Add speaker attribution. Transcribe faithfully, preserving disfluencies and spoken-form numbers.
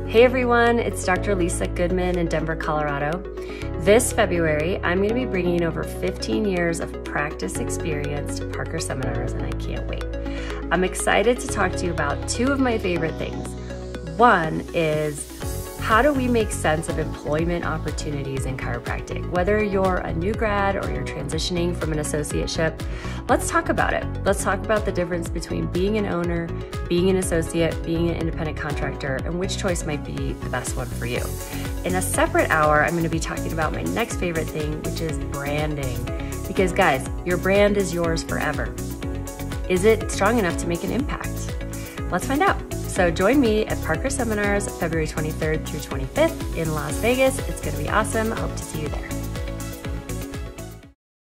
Speaker 1: Hey everyone, it's Doctor Lisa Goodman in Denver, Colorado. This February, I'm going to be bringing over fifteen years of practice experience to Parker seminars, and I can't wait. I'm excited to talk to you about two of my favorite things. One is, how do we make sense of employment opportunities in chiropractic? Whether you're a new grad or you're transitioning from an associateship, let's talk about it. Let's talk about the difference between being an owner, being an associate, being an independent contractor, and which choice might be the best one for you. In a separate hour, I'm going to be talking about my next favorite thing, which is branding. Because guys, your brand is yours forever. Is it strong enough to make an impact? Let's find out. So join me at Parker Seminars February twenty-third through twenty-fifth in Las Vegas. It's going to be awesome. I hope to see you there.